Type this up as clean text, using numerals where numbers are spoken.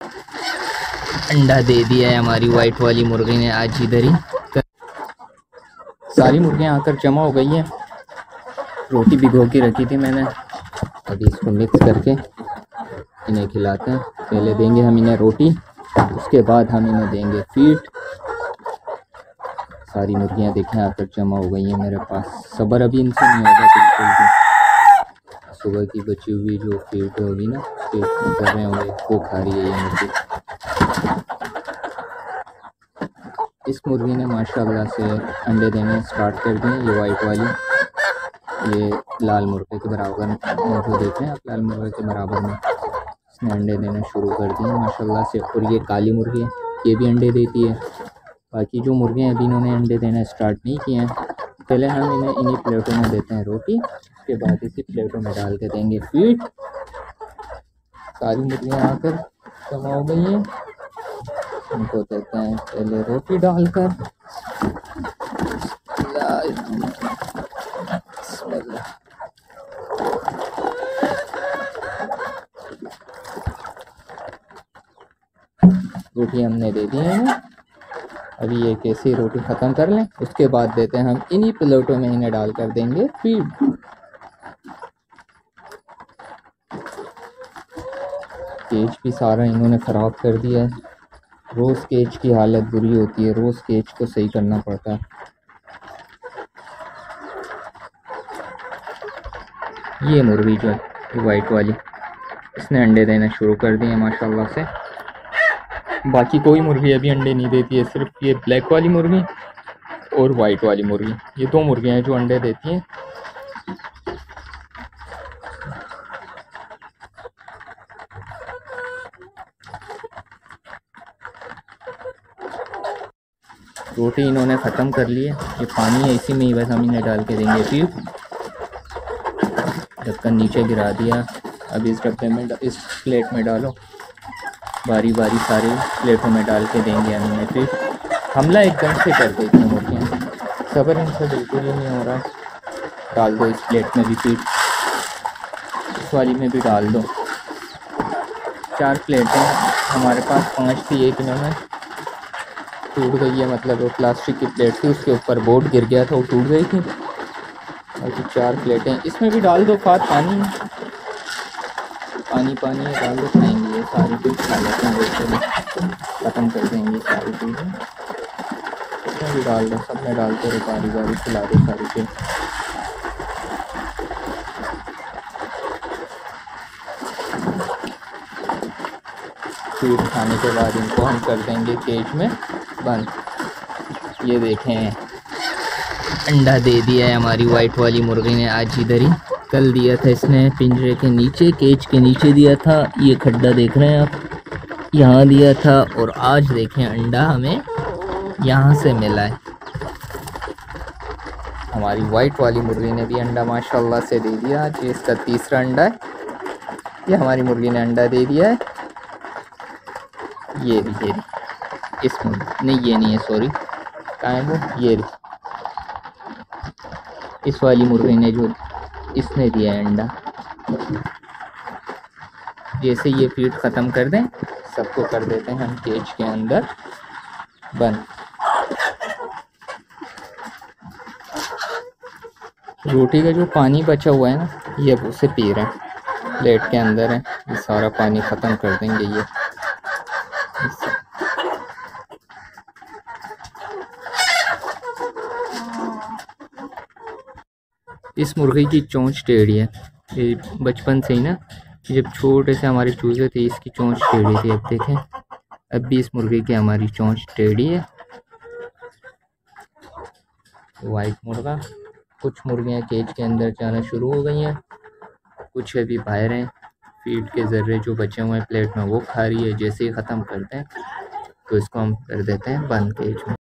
अंडा दे दिया है हमारी वाइट वाली मुर्गी ने आज इधर ही। सारी मुर्गियाँ आकर जमा हो गई हैं। रोटी भिगो के रखी थी मैंने, अभी इसको मिक्स करके इन्हें खिलाते हैं। पहले देंगे हम इन्हें रोटी, उसके बाद हम इन्हें देंगे फीड। सारी मुर्गियाँ देखें आकर जमा हो गई हैं मेरे पास। सब्र अभी इनसे नहीं होगा बिल्कुल भी। सुबह की बची हुई जो फीड होगी ना, उसके कर रहे होंगे, वो खा रही है ये मुर्गी। इस मुर्गी ने माशाल्लाह से अंडे देने स्टार्ट कर दिए। ये वाइट वाली, ये लाल मुर्गे के बराबर जो देख रहे हैं आप, लाल मुर्गे के बराबर में इसने अंडे देना शुरू कर दिए माशाल्लाह से। और ये काली मुर्गी है, ये भी अंडे देती है। बाकी जो मुर्गियाँ अभी इन्होंने अंडे देना स्टार्ट नहीं किए हैं, पहले हम इन्हें इन्हीं प्लेटों में देते हैं रोटी, उसके बाद इसी प्लेटों में डाल के देंगे फीड। सारी मुर्गियाँ आकर जमा हो गई हैं, उनको देते हैं पहले रोटी डालकर। रोटी हमने दे दी है, अभी ये कैसी रोटी ख़त्म कर लें, उसके बाद देते हैं हम इन्हीं प्लेटों में इन्हें डाल कर देंगे फीड। केज भी सारा इन्होंने ख़राब कर दिया है। रोज़ केज की हालत बुरी होती है, रोज़ केज को सही करना पड़ता है। ये मुर्गी जो है वाइट वाली, इसने अंडे देना शुरू कर दिए माशाल्लाह से। बाकी कोई मुर्गी अभी अंडे नहीं देती है, सिर्फ ये ब्लैक वाली मुर्गी और वाइट वाली मुर्गी, ये दो मुर्गियाँ हैं जो अंडे देती हैं। रोटी इन्होंने ख़त्म कर ली है, ये पानी है इसी में ही बस हम इन्हें डाल के देंगे फीड। ढक्कन नीचे गिरा दिया, अब इस डब्बे में, इस प्लेट में डालो, बारी बारी सारे प्लेटों में डाल के देंगे हम इन्हें फीड। हमला एकदम से कर देती हैं मुर्गियाँ, सब्र इनसे बिल्कुल ही नहीं हो रहा। डाल दो इस प्लेट में भी फीड, इस वाली में भी डाल दो। 4 प्लेटें हमारे पास, 5 थी, एक इन्होंने टूट गई है, मतलब वो प्लास्टिक की प्लेट थी, उसके ऊपर बोर्ड गिर गया था, वो टूट गई थी। और 4 प्लेटें इसमें भी डाल दो। पानी पानी पानी डाल दो, खाएंगे ये सारी चीज़ खा लेते हैं, वैसे ख़त्म कर देंगे सारी चीज़ें। इसमें भी डाल दो, सब में डालते रहो, बारी बारी खिला दो सारी चीज़। फीड खाने के बाद इनको हम कर देंगे केज में बंद। ये देखें अंडा दे दिया है हमारी वाइट वाली मुर्गी ने आज इधर ही। कल दिया था इसने पिंजरे के नीचे, केज के नीचे दिया था, ये खड्डा देख रहे हैं आप, यहाँ दिया था। और आज देखें अंडा हमें यहाँ से मिला है। हमारी वाइट वाली मुर्गी ने भी अंडा माशाल्लाह से दे दिया। आज ये इसका तीसरा अंडा है। ये हमारी मुर्गी ने अंडा दे दिया है। ये भी इस मुर्गी नहीं, ये नहीं है, सॉरी, कहाँ है वो, ये इस वाली मुर्गी ने जो इसने दिया है अंडा। जैसे ये फीड ख़त्म कर दें, सबको कर देते हैं हम केज के अंदर बंद। रोटी का जो पानी बचा हुआ है ना, ये अब उसे पी रहे हैं, प्लेट के अंदर है, ये सारा पानी ख़त्म कर देंगे ये। इस मुर्गी की चोंच टेढ़ी है, ये बचपन से ही ना, जब छोटे से हमारे चूजे थे इसकी चोंच टेढ़ी थी। अब देखें, अब भी इस मुर्गी की हमारी चोंच टेढ़ी है। वाइट मुर्गा, कुछ मुर्गियां केज के अंदर जाना शुरू हो गई हैं, कुछ अभी बाहर हैं। फीड के ज़र्रे जो बचे हुए हैं प्लेट में वो खा रही है। जैसे ही ख़त्म करते हैं तो इसको हम कर देते हैं बंद केज में।